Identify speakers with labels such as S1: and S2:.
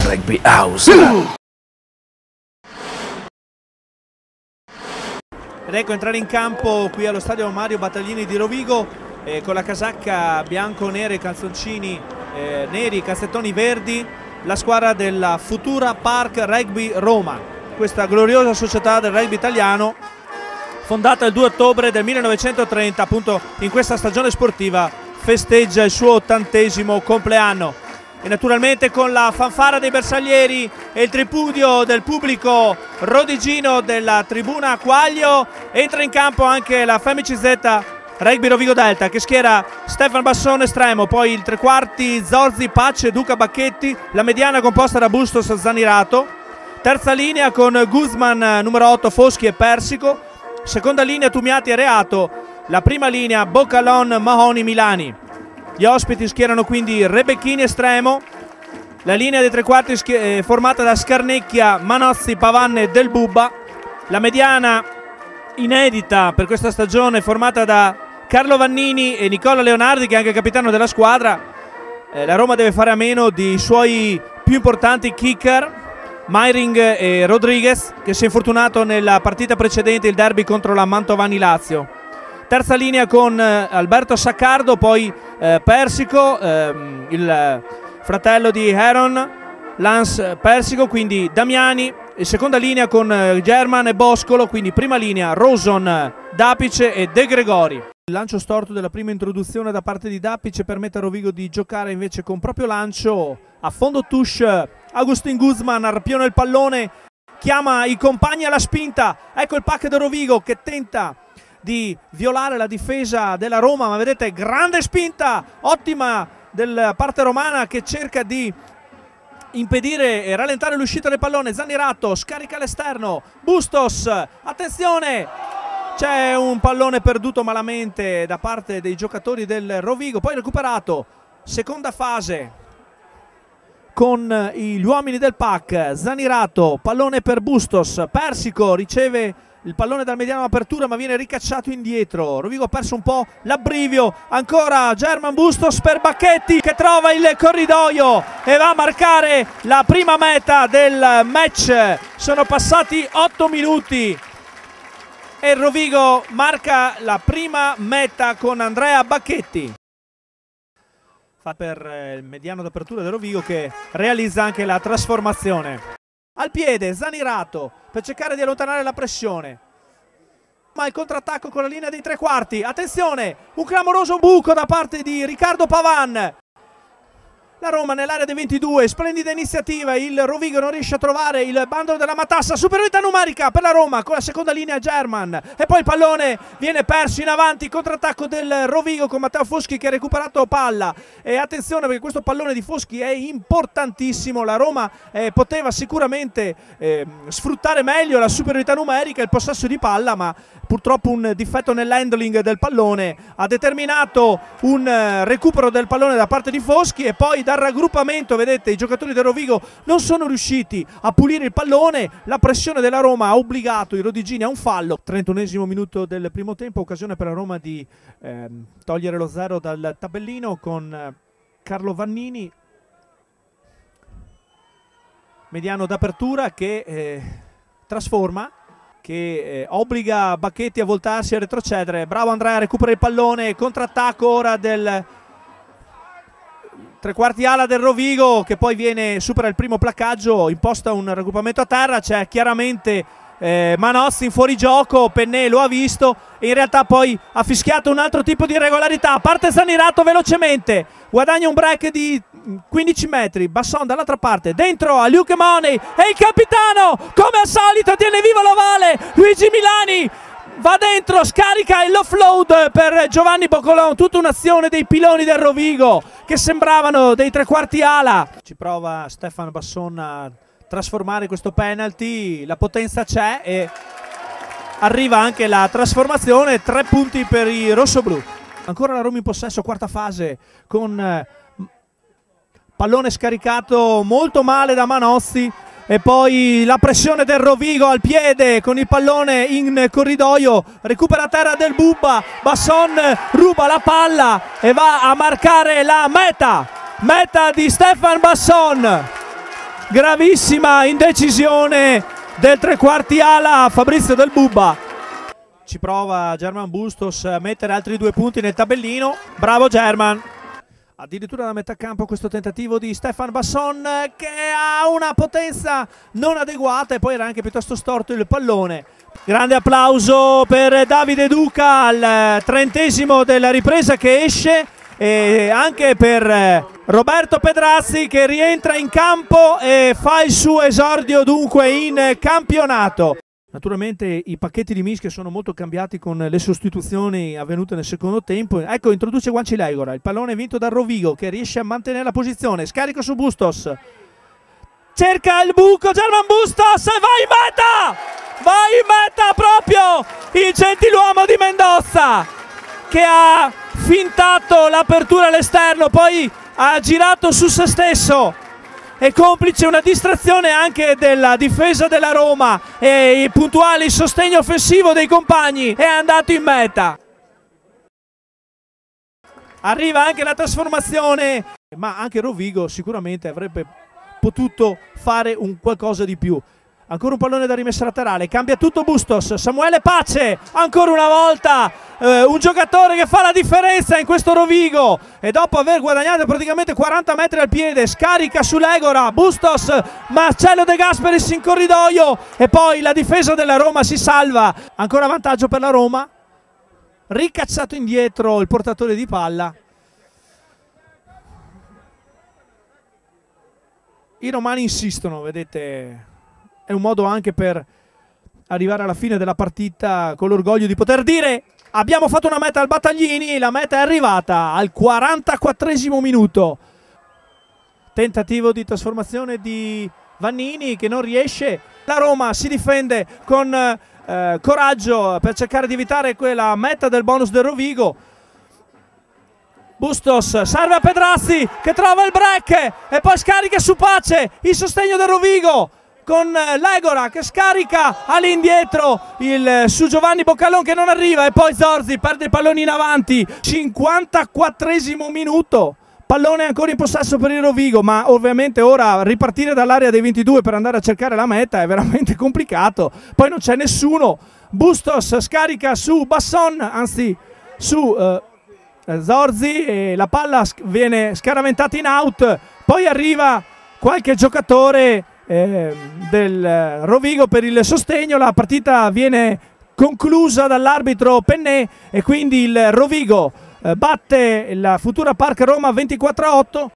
S1: Rugby House.
S2: Ed ecco entrare in campo qui allo stadio Mario Battaglini di Rovigo con la casacca bianco-nera e calzoncini neri, cassettoni verdi, la squadra della Futura Park Rugby Roma, questa gloriosa società del rugby italiano fondata il 2 ottobre del 1930, appunto in questa stagione sportiva festeggia il suo 80° compleanno. E naturalmente con la fanfara dei bersaglieri e il tripudio del pubblico rodigino della tribuna Quaglio entra in campo anche la FMCZ Rugby Rovigo Delta, che schiera Stefano Basson estremo, poi il tre quarti Zorzi, Pace, Duca Bacchetti, la mediana composta da Bustos, Zanirato, terza linea con Guzman, numero 8 Foschi e Persico, seconda linea Tumiati e Reato, la prima linea Boccalon, Mahoni, Milani. Gli ospiti schierano quindi Rebecchini estremo, la linea dei tre quarti formata da Scarnecchia, Manozzi, Pavanne e Del Bubba, la mediana inedita per questa stagione formata da Carlo Vannini e Nicola Leonardi, che è anche capitano della squadra. La Roma deve fare a meno di suoi più importanti kicker, Meiring e Rodriguez, che si è infortunato nella partita precedente, il derby contro la Mantovani Lazio. Terza linea con Alberto Saccardo, poi Persico, il fratello di Heron, Lance Persico, quindi Damiani, e seconda linea con German e Boscolo, quindi prima linea Roson, Dapice e De Gregori. Il lancio storto della prima introduzione da parte di Dapice permette a Rovigo di giocare invece con proprio lancio a fondo touche. Agustin Guzman arpiona il pallone, chiama i compagni alla spinta, ecco il pack del Rovigo che tenta di violare la difesa della Roma, ma vedete grande spinta ottima della parte romana che cerca di impedire e rallentare l'uscita del pallone. Zanirato scarica all'esterno, Bustos, attenzione, c'è un pallone perduto malamente da parte dei giocatori del Rovigo, poi recuperato, seconda fase con gli uomini del pack. Zanirato, pallone per Bustos, Persico riceve il pallone dal mediano apertura ma viene ricacciato indietro. Rovigo ha perso un po' l'abbrivio, ancora German, Bustos per Bacchetti che trova il corridoio e va a marcare la prima meta del match. Sono passati 8 minuti e il Rovigo marca la prima meta con Andrea Bacchetti. Fa per il mediano d'apertura del Rovigo che realizza anche la trasformazione. Al piede Zanirato per cercare di allontanare la pressione, ma il contrattacco con la linea dei tre quarti, attenzione, un clamoroso buco da parte di Riccardo Pavan. La Roma nell'area dei 22, splendida iniziativa, il Rovigo non riesce a trovare il bandolo della matassa, superiorità numerica per la Roma con la seconda linea German e poi il pallone viene perso in avanti, contrattacco del Rovigo con Matteo Foschi che ha recuperato palla e attenzione perché questo pallone di Foschi è importantissimo. La Roma poteva sicuramente sfruttare meglio la superiorità numerica e il possesso di palla, ma purtroppo un difetto nell'handling del pallone ha determinato un recupero del pallone da parte di Foschi e poi dal raggruppamento, vedete, i giocatori del Rovigo non sono riusciti a pulire il pallone, la pressione della Roma ha obbligato i rodigini a un fallo. 31esimo minuto del primo tempo, occasione per la Roma di togliere lo 0 dal tabellino con Carlo Vannini, mediano d'apertura che trasforma, che obbliga Bacchetti a voltarsi e a retrocedere. Bravo Andrea, recupera il pallone, contrattacco ora del tre quarti ala del Rovigo che poi supera il primo placcaggio, imposta un raggruppamento a terra, c'è chiaramente Manozzi in fuorigioco, Pennè lo ha visto e in realtà poi ha fischiato un altro tipo di irregolarità. Parte Zanirato velocemente, guadagna un break di 15 metri, Basson dall'altra parte, dentro a Luke Money e il capitano come al solito tiene viva l'ovale, Luigi Milani va dentro, scarica l'offload per Giovanni Boccolon, tutta un'azione dei piloni del Rovigo che sembravano dei tre quarti ala. Ci prova Stefano Basson a trasformare questo penalty, la potenza c'è e arriva anche la trasformazione, 3 punti per i rossoblù. Ancora la Roma in possesso, quarta fase con pallone scaricato molto male da Manozzi e poi la pressione del Rovigo al piede con il pallone in corridoio, recupera a terra del Bubba, Basson ruba la palla e va a marcare la meta di Stefan Basson. gravissima indecisione del tre quarti ala Fabrizio Del Bubba. Ci prova German Bustos a mettere altri 2 punti nel tabellino. Bravo German. Addirittura da metà campo questo tentativo di Stefan Basson, che ha una potenza non adeguata e poi era anche piuttosto storto il pallone. Grande applauso per Davide Duca al 30° della ripresa che esce, e anche per Roberto Pedrazzi che rientra in campo e fa il suo esordio dunque in campionato. Naturalmente i pacchetti di mischia sono molto cambiati con le sostituzioni avvenute nel secondo tempo. Ecco, introduce Guanci Legora, il pallone vinto da Rovigo che riesce a mantenere la posizione, scarico su Bustos, cerca il buco German Bustos e va in meta proprio il gentiluomo di Mendoza, che ha fintato l'apertura all'esterno, poi ha girato su se stesso. È complice una distrazione anche della difesa della Roma e il puntuale sostegno offensivo dei compagni, è andato in meta. Arriva anche la trasformazione, ma anche Rovigo sicuramente avrebbe potuto fare un qualcosa di più. Ancora un pallone da rimessa laterale, cambia tutto Bustos, Samuele Pace, ancora una volta un giocatore che fa la differenza in questo Rovigo, e dopo aver guadagnato praticamente 40 metri al piede scarica su Legora, Bustos, Marcello De Gasperis in corridoio e poi la difesa della Roma si salva. Ancora vantaggio per la Roma, ricacciato indietro il portatore di palla. I romani insistono, vedete. È un modo anche per arrivare alla fine della partita con l'orgoglio di poter dire: abbiamo fatto una meta al Battaglini, la meta è arrivata al 44° minuto. Tentativo di trasformazione di Vannini che non riesce. La Roma si difende con coraggio per cercare di evitare quella meta del bonus del Rovigo. Bustos serve a Pedrazzi che trova il break e poi scarica su Pace, il sostegno del Rovigo, con Legora che scarica all'indietro su Giovanni Boccalon che non arriva, e poi Zorzi perde il pallone in avanti. 54° minuto, pallone ancora in possesso per il Rovigo, ma ovviamente ora ripartire dall'area dei 22 per andare a cercare la meta è veramente complicato, poi non c'è nessuno. Bustos scarica su Basson, anzi su Zorzi, e la palla viene scaraventata in out, poi arriva qualche giocatore del Rovigo per il sostegno. La partita viene conclusa dall'arbitro Pennè e quindi il Rovigo batte la Futura Park Roma 24-8.